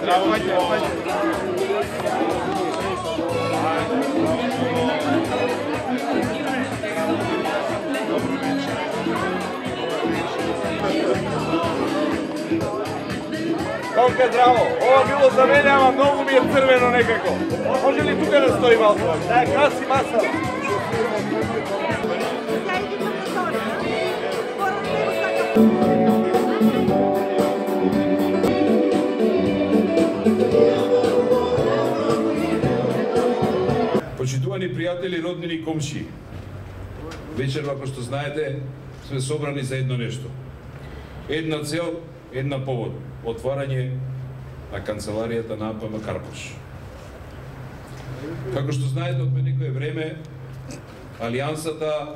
Тонка, здраво! Ова било за мене, ама многу ми е црвено некако. Може ли тука да стои малко? Да, краси маса. Почитувани пријатели, роднини и комши, вечерва, како што знаете, сме собрани за едно нешто. Една цел, една повод. Отварање на канцеларијата на АПМ Карпош. Како што знаете, од некое време, Алијансата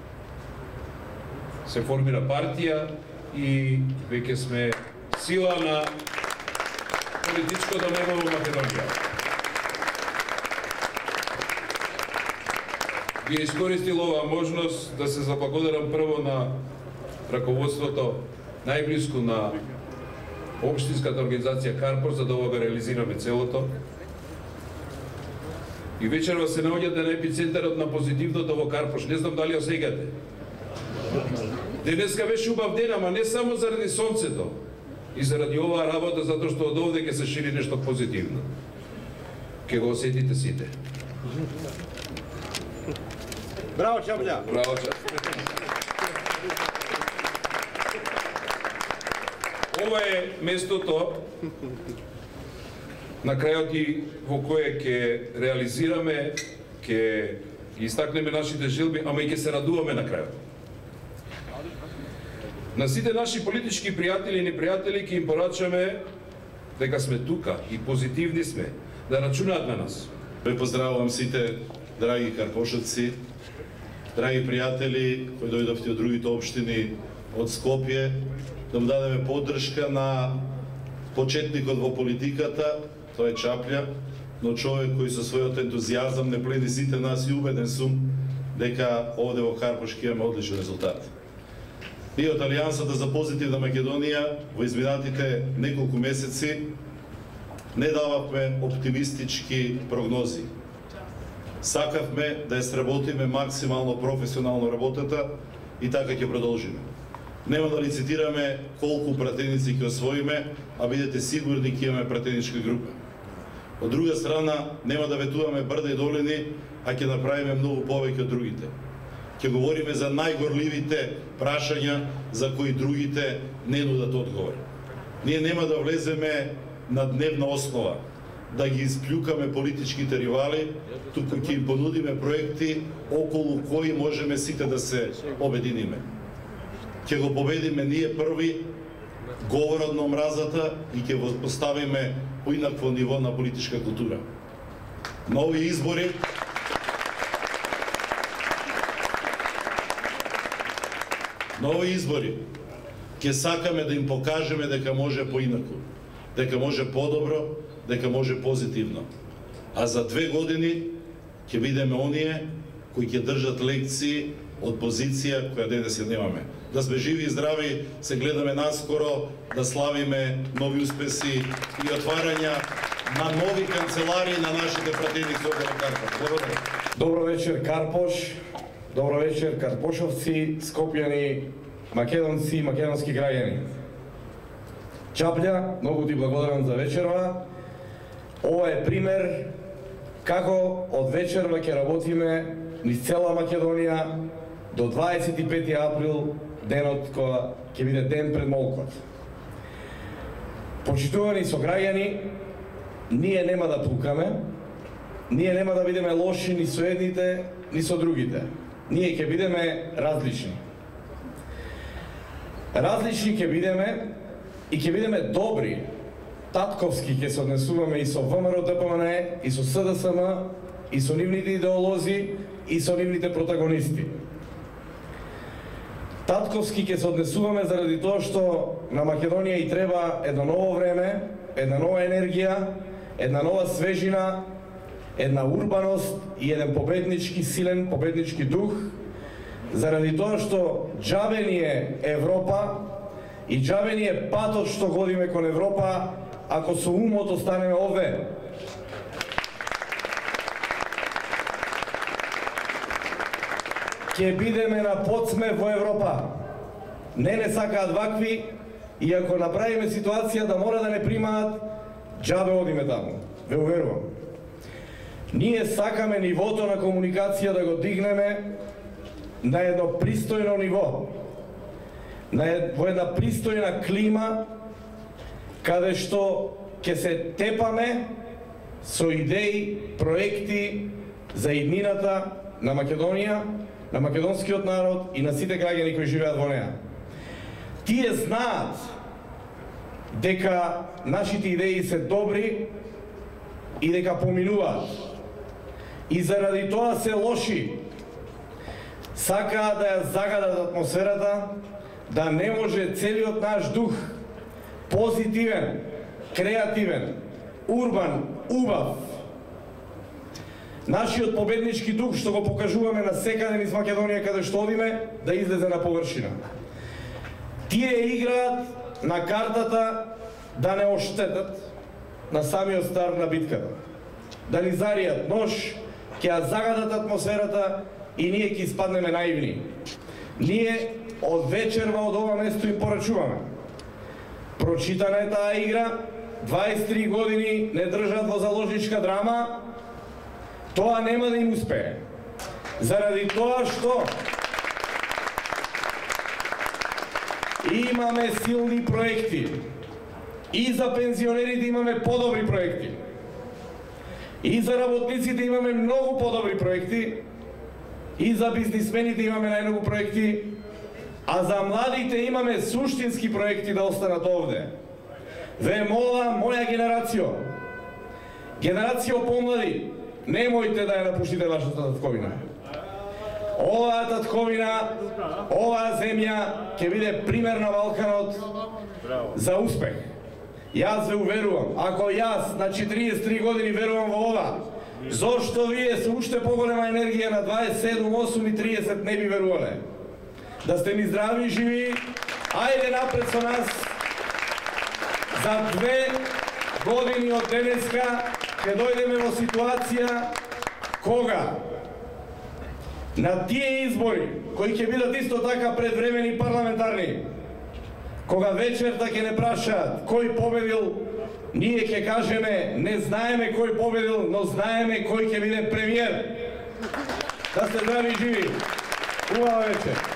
се формира партија и веќе сме сила на политичкото небо во Македонија. Би искористил оваа можност да се заблагодарам прво на раководството најблиску на Општинската организација Карпош за да ова реализираме целото. И вечерва се наоѓате на епицентарот на позитивното во Карпош. Не знам дали осеќате. Денеска беше убав ден, ама не само заради сонцето и заради оваа работа, затоа што од овде ќе се шири нешто позитивно. Ке го осетите сите. Браво, Чапља! Браво, Чапља! Ова е местото на крајот и во кое ќе реализираме, ќе истакнеме нашите желби, ама и ќе се радуваме на крајот. На сите наши политички пријатели и непријатели ќе им порачаме дека сме тука и позитивни сме, да рачунаат на нас. Ве поздравувам сите драги карпошевци, драги пријатели кои дојдовте од другите општини од Скопје, да му дадеме поддршка на почетникот во политиката, тоа е Чапља, но човек кој со својот ентузијазам не плени сите нас и убеден сум дека овде во Карпош ќе имаме одличен резултат. Ние од Алијансата за позитивна Македонија во изминатите неколку месеци не дававме оптимистички прогнози. Сакавме да ја сработиме максимално професионално работата и така ќе продолжиме. Нема да лицитираме колку пратеници ќе освоиме, а бидете сигурни ќе имаме пратеничка група. Од друга страна, нема да ветуваме брда и долини, а ќе направиме многу повеќе од другите. Ќе говориме за најгорливите прашања за кои другите не нудат одговор. Ние нема да влеземе на дневна основа, да ги испљукаме политичките ривали, туку ќе им понудиме проекти околу кои можеме сите да се обединиме. Ќе го победиме ние први говорот на омразата и ќе го поставиме поинакво ниво на политичка култура. На овие избори ќе сакаме да им покажеме дека може поинаку, дека може подобро, дека може позитивно. А за 2 години ќе бидеме оние кои ќе држат лекции од позиција која денес ја немаме. Да сме живи и здрави, се гледаме наскоро, да славиме нови успеси и отварања на нови канцеларии на нашите пратеници овде во Карпош. Благодарам. Добро вечер, Карпош. Добро вечер, карпошовци, скопјани, македонци и македонски граѓани. Чапља, многу ти благодарам за вечерва. Ова е пример како од вечерва ќе работиме низ цела Македонија до 25 април, денот кога ќе биде ден пред молкот. Почитувани сограѓани, ние нема да пукаме, ние нема да бидеме лоши ни со едните, ни со другите. Ние ќе бидеме различни. Различни ќе бидеме и ќе бидеме добри. Татковски ќе се однесуваме и со ВМРО ДПМН, и со СДСМ, и со нивните идеолози, и со нивните протагонисти. Татковски ќе се однесуваме заради тоа што на Македонија и треба едно ново време, една нова енергија, една нова свежина, една урбаност и еден победнички, силен победнички дух, заради тоа што џабе ни е Европа и џабе ни е патот што годиме кон Европа, ако со умот останеме овде. Ќе бидеме на подсме во Европа. Не сакаат вакви, и ако направиме ситуација да мора да не примаат, џабе одиме таму. Ве уверувам. Ние сакаме нивото на комуникација да го дигнеме на едно пристојно ниво, во една пристојна клима, каде што ќе се тепаме со идеи, проекти за иднината на Македонија, на македонскиот народ и на сите граѓани кои живеат во неа. Тие знаат дека нашите идеи се добри и дека поминуваат. И заради тоа се лоши. Сакаат да ја загадат атмосферата, да не може целиот наш дух, позитивен, креативен, урбан, убав, нашиот победнички дух, што го покажуваме на секаде низ Македонија каде што одиме, да излезе на површина. Тие играат на картата да не оштетат на самиот старт на битката. Да ни заријат нож, ќе ја загадат атмосферата и ние ќе испаднеме наивни. Ние од вечерва од ова место им порачуваме. Прочитана е таа игра, 23 години не држат во заложничка драма, тоа нема да им успее. Заради тоа што имаме силни проекти. И за пензионерите имаме подобри проекти. И за работниците имаме многу подобри проекти. И за бизнисмените имаме најмногу проекти. А за младите имаме суштински проекти да останат овде. Ве молам, моја генерација помлади, немојте да ја напуштите вашата татковина. Оваа татковина, оваа земја ќе биде пример на Балканот за успех. Јас ве уверувам, ако јас на 43 години верувам во ова, зошто вие со уште поголема енергија на 27, 8 и 30 не би верувале? Да сте ни здрави и живи, ајде напред со нас. За 2 години од денеска ќе дојдеме во ситуација кога на тие избори, кои ќе бидат исто така предвремени парламентарни, кога вечерта ќе не прашаат кој победил, ние ќе кажеме не знаеме кој победил, но знаеме кој ќе биде премиер. Да сте здрави и живи. Убава вечер.